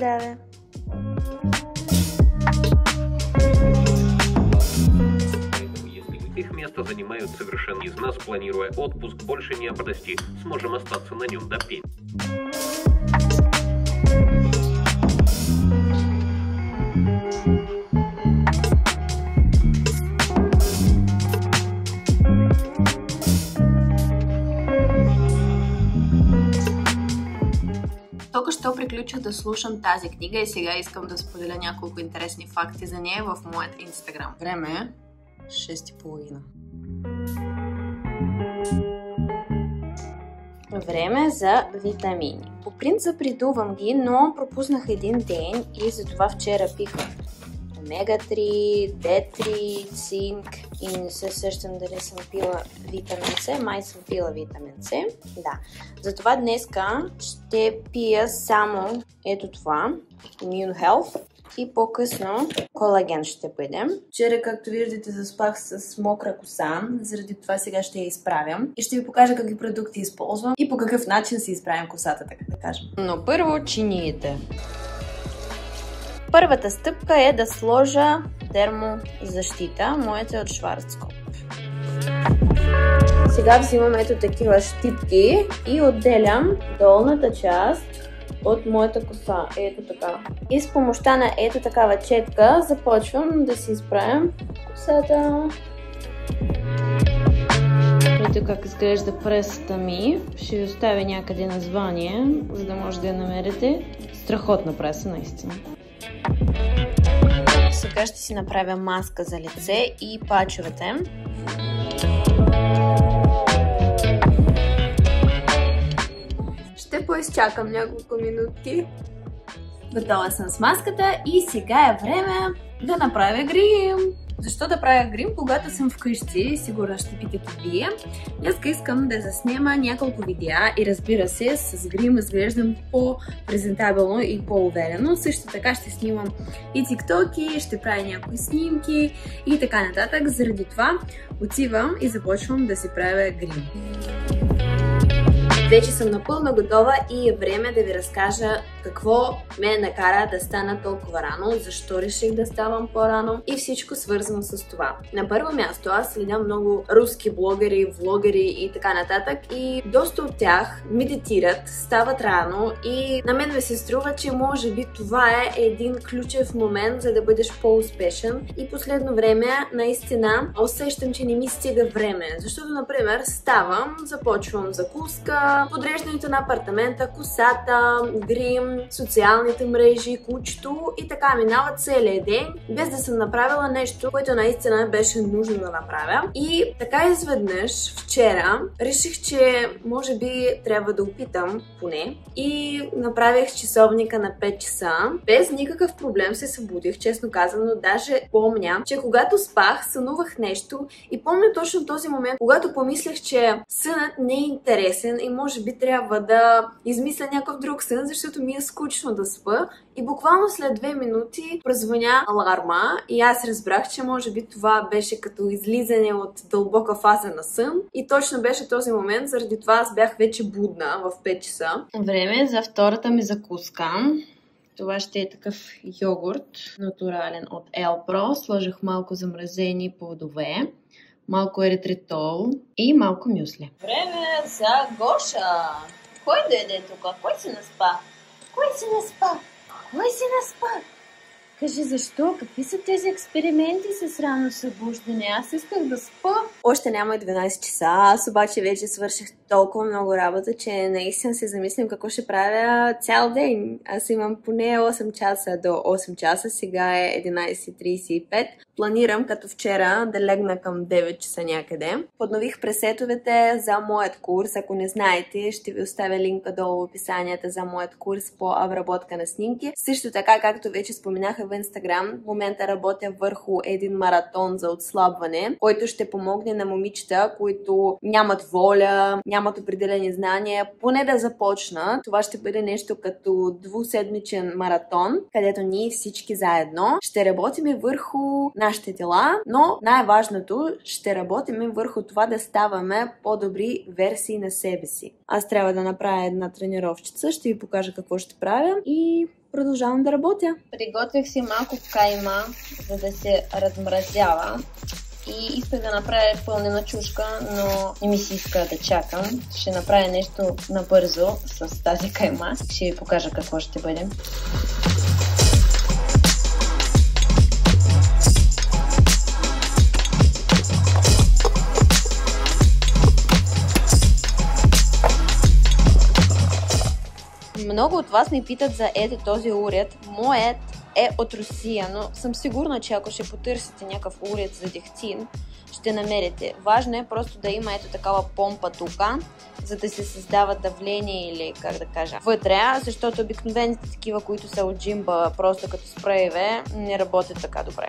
здраве! Их место занимают совершенно из нас, планируя отпуск, больше не обрасти. Сможем остаться на нем до пенсии. Току що приключих да слушам тази книга и сега искам да споделя няколко интересни факти за нея в моят Инстаграм. Време е 6:30. Време за витамини. По принцип придувам ги, но пропуснах един ден и затова вчера пиха омега-3, D3, цинк и не се сещам дали съм пила витамин С. Май съм пила витамин С. Да. Затова днеска ще пия само ето това, Immune Health, и по-късно колаген ще бъде. Вчера, както виждате, заспах с мокра коса, заради това сега ще я изправям и ще ви покажа какви продукти използвам и по какъв начин си изправям косата, така да кажем. Но първо чиниите. Първата стъпка е да сложа термозащита. Моята е от Schwarzkopf. Сега взимам ето такива щипки и отделям долната част от моята коса. Ето така. И с помощта на ето такава четка започвам да си изправям косата. Ето как изглежда пресата ми. Ще ви оставя някъде название, за да може да я намерите. Страхотна преса, наистина. Сега ще си направя маска за лице и пачовете. Ще поизчакам няколко минутки. Готова съм с маската и сега е време да направя грим. Защо да правя грим, когато съм вкъщи? Сигурно ще питате вие. Днес искам да заснема няколко видеа и разбира се, с грим изглеждам по-презентабилно и по-уверено. Също така ще снимам и тиктоки, ще правя някои снимки и така нататък. Заради това отивам и започвам да си правя грим. Вече съм напълно готова и е време да ви разкажа какво ме накара да стана толкова рано, защо реших да ставам по-рано и всичко свързано с това. На първо място аз следя много руски блогери, влогери и така нататък и доста от тях медитират, стават рано и на мен ми се струва, че може би това е един ключов момент, за да бъдеш по-успешен и последно време наистина усещам, че не ми стига време, защото, например, ставам, започвам закуска, подреждането на апартамента, косата, грим, социалните мрежи, кучето и така минава целият ден, без да съм направила нещо, което наистина беше нужно да направя. И така изведнъж, вчера, реших, че може би трябва да опитам поне и направих часовника на 5 часа. Без никакъв проблем се събудих, честно казано, даже помня, че когато спах, сънувах нещо и помня точно този момент, когато помислях, че сънът не е интересен и може би трябва да измисля някакъв друг сън, защото ми е скучно да спа. И буквално след 2 минути прозвъня аларма и аз разбрах, че може би това беше като излизане от дълбока фаза на сън. И точно беше този момент, заради това аз бях вече будна в 5 часа. Време за втората ми закуска. Това ще е такъв йогурт, натурален от Елпро. Сложих малко замразени плодове, малко еритритол и малко мюсли. Време за Гоша! Кой дойде тук? Кой си наспа? Кой си наспа? Кой си наспа? Кажи защо? Какви са тези експерименти с рано събуждане? Аз исках да спа. Още няма и 12 часа, аз обаче вече свърших толкова много работа, че наистина се замислям какво ще правя цял ден. Аз имам поне 8 часа до 8 часа, сега е 11:35. Планирам като вчера да легна към 9 часа някъде. Поднових пресетовете за моят курс. Ако не знаете, ще ви оставя линка долу в описанията за моят курс по обработка на снимки. Също така, както вече споменаха в Инстаграм, в момента работя върху един маратон за отслабване, който ще помогне на момичета, които нямат воля, нямат определени знания, поне да започна. Това ще бъде нещо като 2-седмичен маратон, където ние всички заедно ще работим върху нашите тела, но най-важното ще работим върху това да ставаме по-добри версии на себе си. Аз трябва да направя една тренировчица, ще ви покажа какво ще правя и продължавам да работя. Приготвих си малко кайма, за да се размразява. И исках да направя пълнена чушка, но не ми се иска да чакам. Ще направя нещо набързо с тази кайма. Ще ви покажа какво ще бъде. Много от вас ме питат за този уред. Моят е от Русия, но съм сигурна, че ако ще потърсите някакъв уред за дехтин, ще намерите. Важно е просто да има такава помпа тук, за да се създава давление или как да кажа вътре, защото обикновените такива, които са от джимба, просто като спрееве, не работят така добре.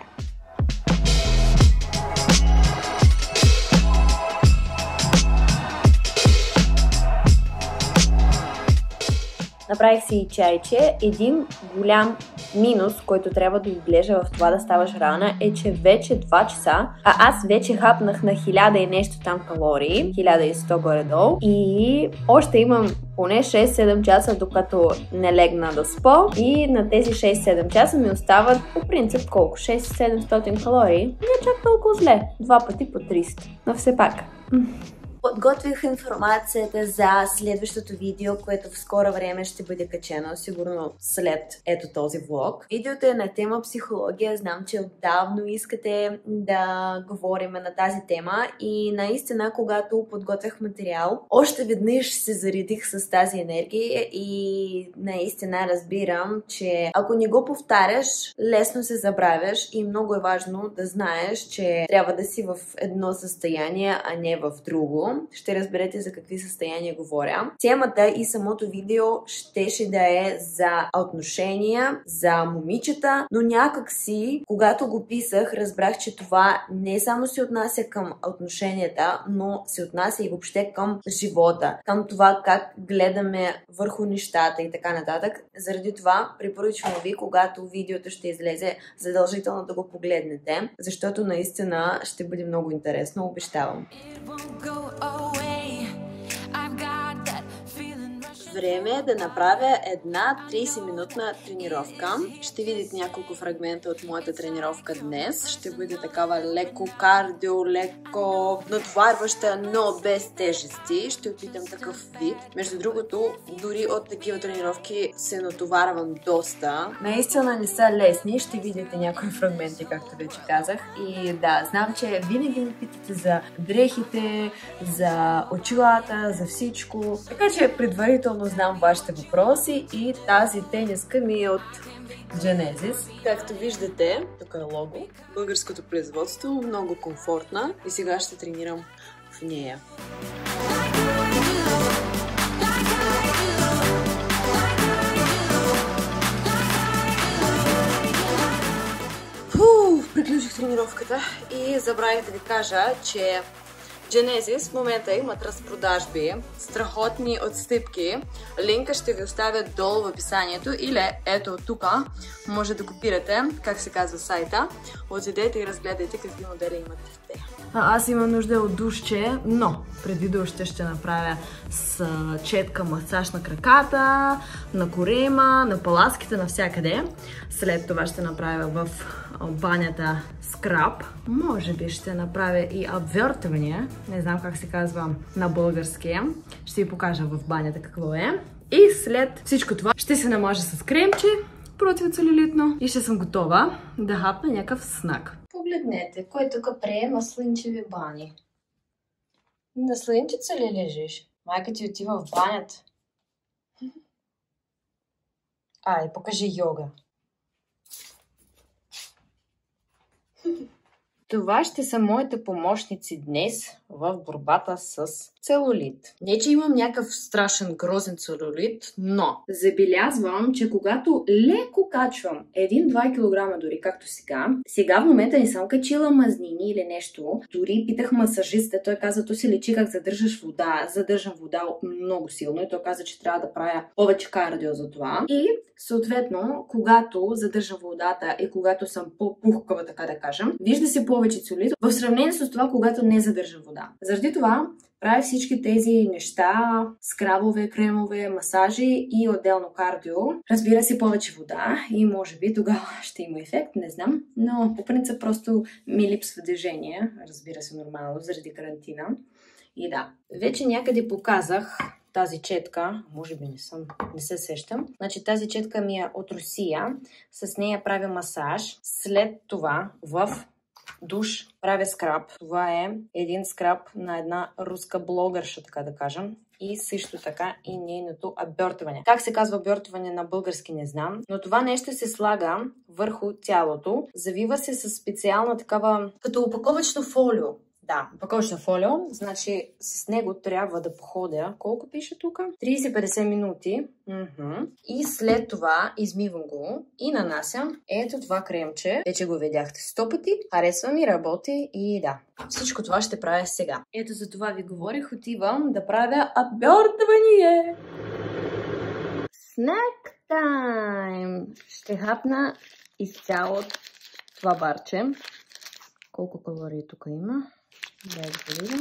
Направих си и чайче. Един голям минус, който трябва да отбележа в това да ставаш рана, е, че вече 2 часа, а аз вече хапнах на 1000 и нещо там калории, 1100 горе-долу, и още имам поне 6-7 часа, докато не легна да спа, и на тези 6-7 часа ми остават по принцип колко? 6-700 калории. Не е чак толкова зле. 2 пъти по 300. Но все пак. Подготвих информацията за следващото видео, което в скоро време ще бъде качено, сигурно след този влог. Видеото е на тема психология. Знам, че отдавно искате да говорим на тази тема и наистина, когато подготвях материал, още веднъж се заредих с тази енергия и наистина разбирам, че ако не го повтаряш, лесно се забравяш и много е важно да знаеш, че трябва да си в едно състояние, а не в друго. Ще разберете за какви състояния говоря. Темата и самото видео щеше да е за отношения, за момичета, но някак си, когато го писах, разбрах, че това не само се отнася към отношенията, но се отнася и въобще към живота, към това как гледаме върху нещата и така нататък. Заради това препоръчвам ви, когато видеото ще излезе, задължително да го погледнете, защото наистина ще бъде много интересно, обещавам. Време е да направя една 30-минутна тренировка. Ще видите няколко фрагмента от моята тренировка днес. Ще бъде такава леко кардио, леко натоварваща, но без тежести. Ще опитам такъв вид. Между другото, дори от такива тренировки се натоварвам доста. Наистина не са лесни. Ще видите някои фрагменти, както вече казах. И да, знам, че винаги ме питате за дрехите, за очилата, за всичко. Така че предварително знам вашите въпроси и тази тениска ми е от Genesis. Както виждате, тук е лого. Българското производство, много комфортна и сега ще тренирам в нея. Приключих тренировката и забравих да ви кажа, че Genesis в момента имат разпродажби, страхотни отстъпки. Линка ще ви оставя долу в описанието или ето тук може да копирате, как се казва сайта. Отидете и разгледайте какви модели имат те. Аз имам нужда от душче, но преди душче ще направя с четка масаж на краката, на корема, на паласките, навсякъде. След това ще направя в банята скраб. Може би ще направя и обвъртване. Не знам как се казва на български. Ще ви покажа в банята какво е. И след всичко това ще се намажа с кремче противоцелюлитно и ще съм готова да хапна някакъв снак. Погледнете, кой тук приема слънчеви бани. На слънчица ли лежиш? Майка ти отива в банята. Ай, покажи йога. Това ще са моите помощници днес в борбата с целулит. Не, че имам някакъв страшен грозен целулит, но забелязвам, че когато леко качвам 1-2 кг дори, както сега в момента не съм качила мазнини или нещо. Дори питах масажиста, той каза, то се лечи как задържаш вода. Задържам вода много силно и той каза, че трябва да правя повече кардио за това. И съответно, когато задържам водата и когато съм по-пухкава, така да кажем, вижда се повече целулит в сравнение с това, когато не задържам вода. Заради това Прави всички тези неща, скрабове, кремове, масажи и отделно кардио. Разбира се, повече вода и може би тогава ще има ефект, не знам. Но по принцип просто ми липсва движение, разбира се, нормално, заради карантина. И да, вече някъде показах тази четка, може би не се сещам. Значи тази четка ми е от Русия, с нея правя масаж. След това в душ правя скраб. Това е един скраб на една руска блогърша, така да кажем. И също така и нейното обертване. Как се казва обертване на български, не знам. Но това нещо се слага върху тялото. Завива се с специална такава, като опаковъчно фолио. Да, опаковъчна фолио, значи с него трябва да походя. Колко пише тук? 30-50 минути. И след това измивам го и нанасям ето това кремче. Вече го видяхте 100 пъти. Харесва ми, работи и да. Всичко това ще правя сега. Ето за това ви говорих, отивам да правя обертване. Snack time! Ще хапна изцяло това барче. Колко калории тук има? Дай да видим.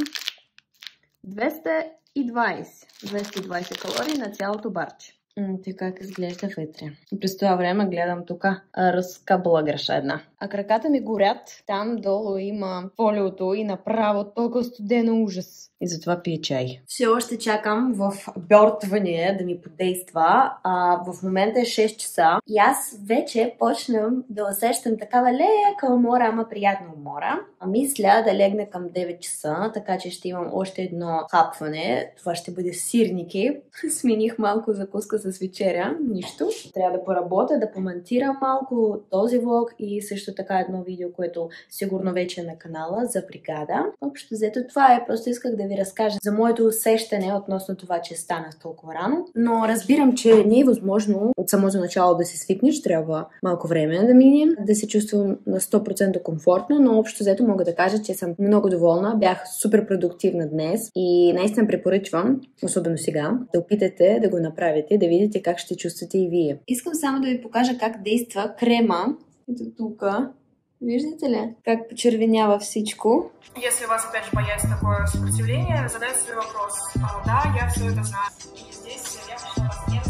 220 калории на цялото барче. Така как изглежда вътре. И през това време гледам тук руска блогърша една. А краката ми горят. Там долу има фолиото и направо толкова студено ужас. И затова пия чай. Все още чакам в обертване да ми подейства. В момента е 6 часа. И аз вече почнам да усещам такава лека умора, ама приятна умора. Мисля да легна към 9 часа, така че ще имам още едно хапване. Това ще бъде сирники. Смених малко закуска с вечеря. Нищо. Трябва да поработя, да помонтирам малко този влог и също така едно видео, което сигурно вече е на канала за бригада. Общо взето това е. Просто исках да ви разкажа за моето усещане относно това, че станах толкова рано. Но разбирам, че не е възможно от самото начало да се свикнеш. Трябва малко време да мине, да се чувствам на 100% комфортно, но общо взето мога да кажа, че съм много доволна. Бях супер продуктивна днес и наистина препоръчвам, особено сега, да опитате да го направите, да видите как ще чувствате и вие. Искам само да ви покажа как действа крема. Ето тук. Виждате ли? Как почервенява всичко. Если вас опять же бояться такое сопротивление, задайте себе вопрос. Да, я все это знаю. И здесь я пришла вас не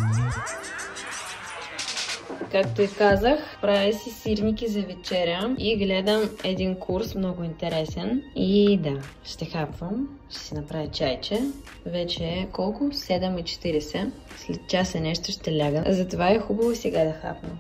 Както и казах, правя си сирники за вечеря и гледам един курс, много интересен. И да, ще хапвам, ще си направя чайче. Вече е колко? 7:40. След час и нещо ще ляга. Затова е хубаво сега да хапна.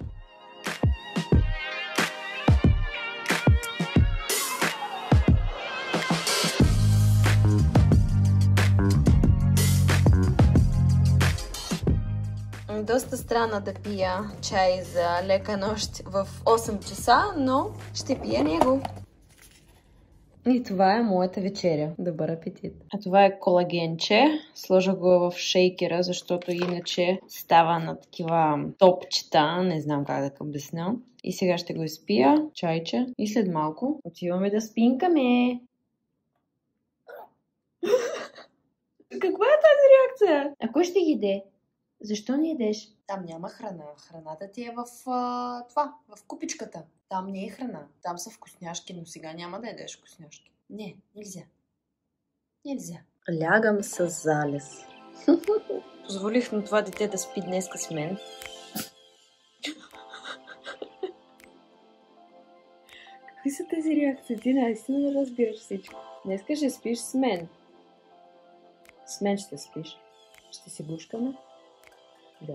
Доста странно да пия чай за лека нощ в 8 часа, но ще пия него. И това е моята вечеря. Добър апетит. А това е колагенче. Сложа го в шейкера, защото иначе става на такива топчета. Не знам как да обясня. И сега ще го изпия. Чайче. И след малко отиваме да спинкаме. Каква е тази реакция? А кой ще яде? Защо не ядеш? Там няма храна. Храната ти е в в купичката. Там не е храна. Там са вкусняшки, но сега няма да ядеш вкусняшки. Не, нельзя. Нельзя. Лягам с залез. Позволих на това дете да спи днеска с мен. Какви са тези реакции? Ти наистина не разбираш всичко. Днеска ще спиш с мен. С мен ще спиш. Ще си бушкаме. Да.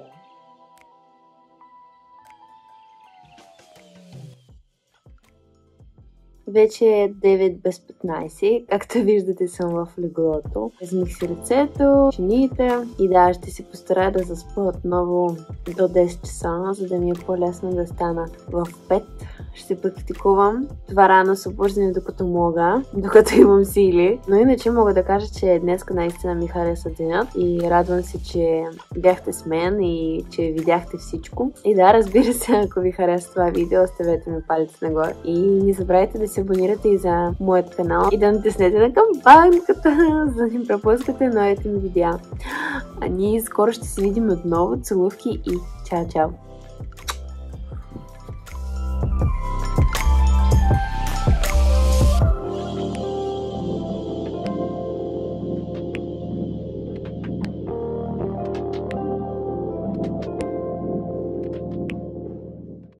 Вече е 9 без 15. Както виждате, съм в леглото. Измих си ръцето, чините и да, ще се постарая да заспа отново до 10 часа, за да ми е по-лесно да стана в 5. Ще практикувам това рано събуждане докато мога, докато имам сили. Но иначе мога да кажа, че днеска наистина ми хареса денят и радвам се, че бяхте с мен и че видяхте всичко. И да, разбира се, ако ви хареса това видео, оставете ми палец нагоре. И не забравяйте да се абонирате и за моят канал и да натиснете на камбанката, за да не пропускате новите ми видеа. А ние скоро ще се видим отново. Целувки и чао-чао!